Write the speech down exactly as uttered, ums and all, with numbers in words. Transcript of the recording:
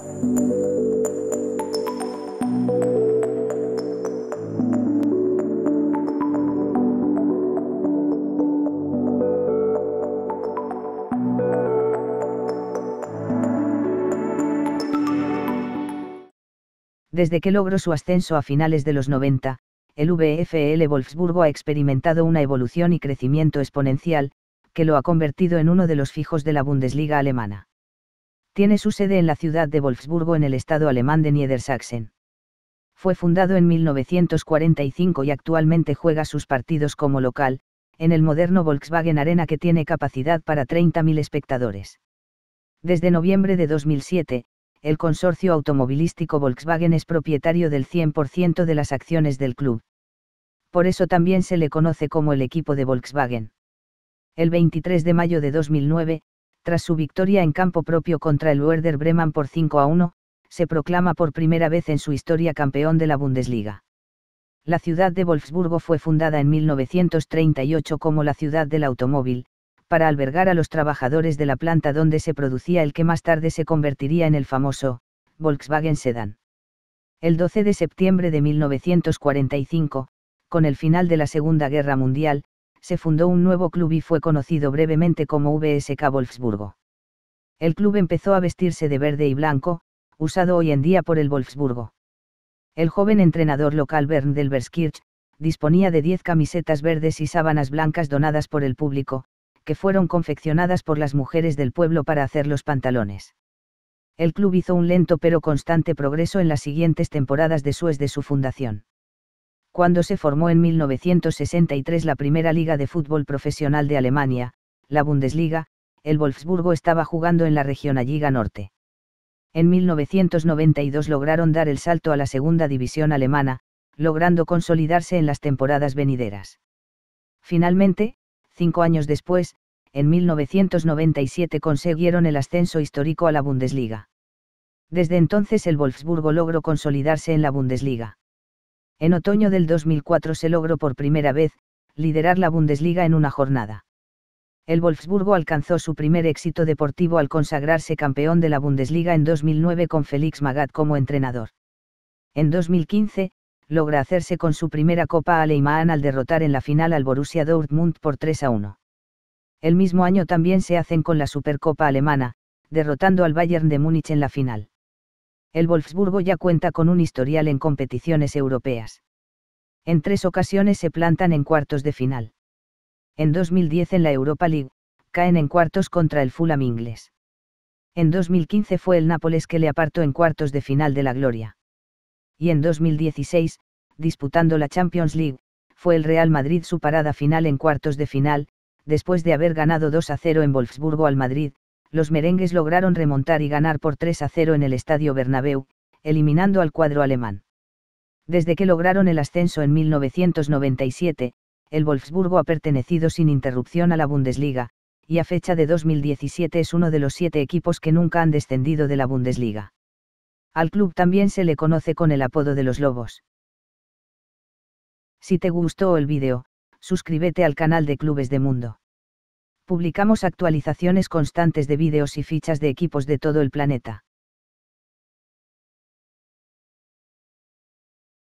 Desde que logró su ascenso a finales de los noventa, el VfL Wolfsburgo ha experimentado una evolución y crecimiento exponencial, que lo ha convertido en uno de los fijos de la Bundesliga alemana. Tiene su sede en la ciudad de Wolfsburgo en el estado alemán de Niedersachsen. Fue fundado en mil novecientos cuarenta y cinco y actualmente juega sus partidos como local, en el moderno Volkswagen Arena que tiene capacidad para treinta mil espectadores. Desde noviembre de dos mil siete, el consorcio automovilístico Volkswagen es propietario del cien por ciento de las acciones del club. Por eso también se le conoce como el equipo de Volkswagen. El veintitrés de mayo de dos mil nueve, tras su victoria en campo propio contra el Werder Bremen por cinco a uno, se proclama por primera vez en su historia campeón de la Bundesliga. La ciudad de Wolfsburgo fue fundada en mil novecientos treinta y ocho como la ciudad del automóvil, para albergar a los trabajadores de la planta donde se producía el que más tarde se convertiría en el famoso Volkswagen Sedan. El doce de septiembre de mil novecientos cuarenta y cinco, con el final de la Segunda Guerra Mundial, se fundó un nuevo club y fue conocido brevemente como V S K Wolfsburgo. El club empezó a vestirse de verde y blanco, usado hoy en día por el Wolfsburgo. El joven entrenador local Bernd Delberskirch disponía de diez camisetas verdes y sábanas blancas donadas por el público, que fueron confeccionadas por las mujeres del pueblo para hacer los pantalones. El club hizo un lento pero constante progreso en las siguientes temporadas después de su fundación. Cuando se formó en mil novecientos sesenta y tres la primera liga de fútbol profesional de Alemania, la Bundesliga, el Wolfsburgo estaba jugando en la Regionalliga Norte. En mil novecientos noventa y dos lograron dar el salto a la segunda división alemana, logrando consolidarse en las temporadas venideras. Finalmente, cinco años después, en mil novecientos noventa y siete consiguieron el ascenso histórico a la Bundesliga. Desde entonces el Wolfsburgo logró consolidarse en la Bundesliga. En otoño del dos mil cuatro se logró por primera vez, liderar la Bundesliga en una jornada. El Wolfsburgo alcanzó su primer éxito deportivo al consagrarse campeón de la Bundesliga en dos mil nueve con Felix Magath como entrenador. En dos mil quince, logra hacerse con su primera Copa Alemana al derrotar en la final al Borussia Dortmund por tres a uno. El mismo año también se hacen con la Supercopa Alemana, derrotando al Bayern de Múnich en la final. El Wolfsburgo ya cuenta con un historial en competiciones europeas. En tres ocasiones se plantan en cuartos de final. En dos mil diez en la Europa League, caen en cuartos contra el Fulham inglés. En dos mil quince fue el Nápoles que le apartó en cuartos de final de la gloria. Y en dos mil dieciséis, disputando la Champions League, fue el Real Madrid su parada final en cuartos de final, después de haber ganado dos a cero en Wolfsburgo al Madrid. Los merengues lograron remontar y ganar por tres a cero en el Estadio Bernabéu, eliminando al cuadro alemán. Desde que lograron el ascenso en mil novecientos noventa y siete, el Wolfsburgo ha pertenecido sin interrupción a la Bundesliga, y a fecha de dos mil diecisiete es uno de los siete equipos que nunca han descendido de la Bundesliga. Al club también se le conoce con el apodo de los Lobos. Si te gustó el vídeo, suscríbete al canal de Clubes de Mundo. Publicamos actualizaciones constantes de vídeos y fichas de equipos de todo el planeta.